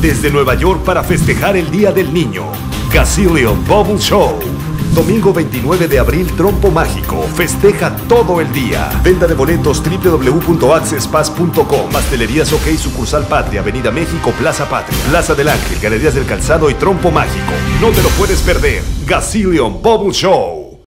desde Nueva York para festejar el Día del Niño. Gazillion Bubble Show. Domingo 29 de abril, Trompo Mágico. Festeja todo el día. Venta de boletos www.accesspass.com. Pastelerías OK, sucursal Patria, Avenida México, Plaza Patria, Plaza del Ángel, Galerías del Calzado y Trompo Mágico. No te lo puedes perder. Gazillion Bubble Show.